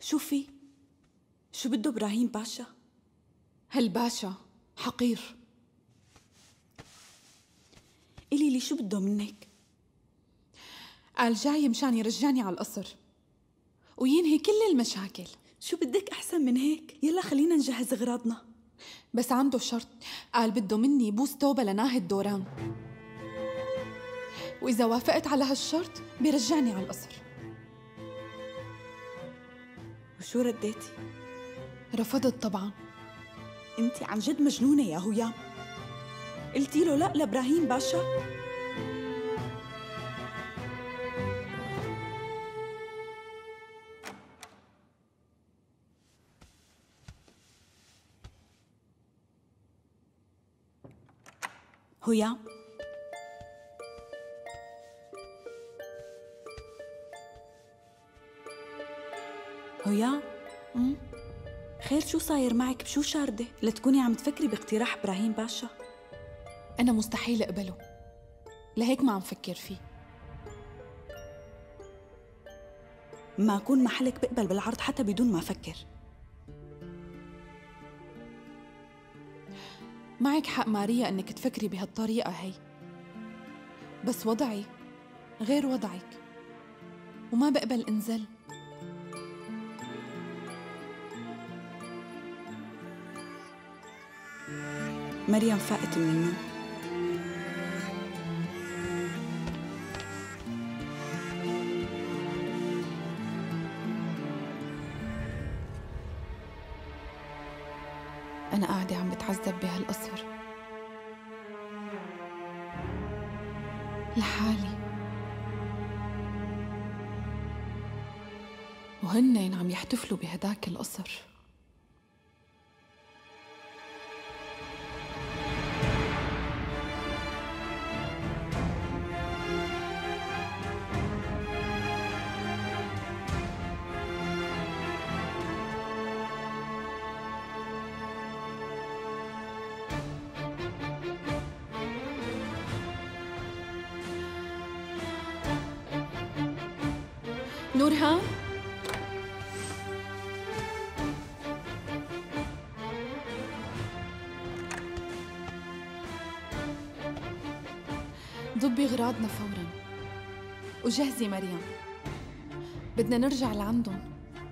شوفي، شو بده إبراهيم باشا؟ هالباشا حقير. قولي لي شو بده منك؟ قال جاي مشان يرجعني على القصر وينهي كل المشاكل. شو بدك أحسن من هيك؟ يلا خلينا نجهز أغراضنا. بس عنده شرط، قال بده مني بوس توبة لناهد دوران، وإذا وافقت على هالشرط بيرجعني على القصر. وشو رديتي؟ رفضت طبعا. انتي عن جد مجنونة يا هيام. قلتي له لا لإبراهيم باشا؟ هيام، هيام، خير شو صاير معك؟ بشو شاردة؟ لتكوني عم تفكري باقتراح إبراهيم باشا؟ أنا مستحيل أقبله، لهيك ما عم فكر فيه. ما أكون محلك بقبل بالعرض حتى بدون ما أفكر. معك حق ماريا أنك تفكري بهالطريقة هي، بس وضعي غير وضعك وما بقبل انزل. مريم فاقت من النوم. أنا قاعدة عم بتعذب بهالقصر لحالي، وهنن عم يحتفلوا بهداك القصر. نورهان، ضبي اغراضنا فورا وجهزي مريم، بدنا نرجع لعندهم.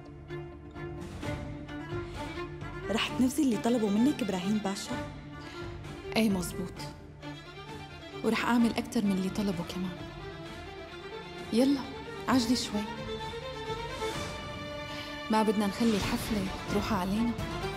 رح تنفذي اللي طلبوا منك إبراهيم باشا؟ ايه مزبوط، ورح أعمل أكتر من اللي طلبه كمان. يلا عجلي شوي، ما بدنا نخلي الحفلة تروح علينا.